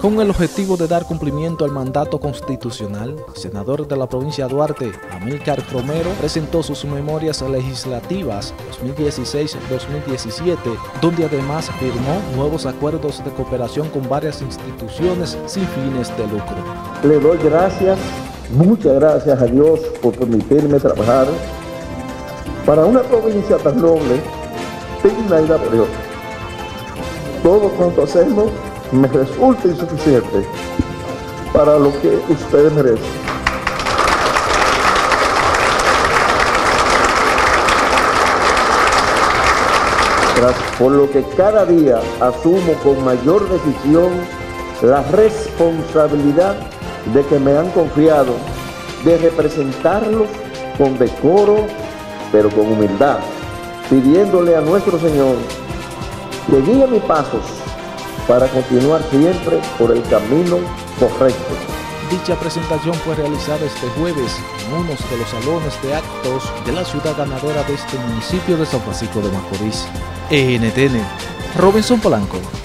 Con el objetivo de dar cumplimiento al mandato constitucional, el senador de la provincia de Duarte, Amílcar Romero, presentó sus memorias legislativas 2016-2017, donde además firmó nuevos acuerdos de cooperación con varias instituciones sin fines de lucro. Le doy gracias, muchas gracias a Dios por permitirme trabajar para una provincia tan noble, digna y laboriosa. Todo cuanto hacemos me resulta insuficiente para lo que ustedes merecen. Por lo que cada día asumo con mayor decisión la responsabilidad de que me han confiado de representarlos con decoro, pero con humildad, pidiéndole a nuestro Señor que guíe mis pasos para continuar siempre por el camino correcto. Dicha presentación fue realizada este jueves en uno de los salones de actos de la ciudad ganadora de este municipio de San Francisco de Macorís. NTN, Robinson Polanco.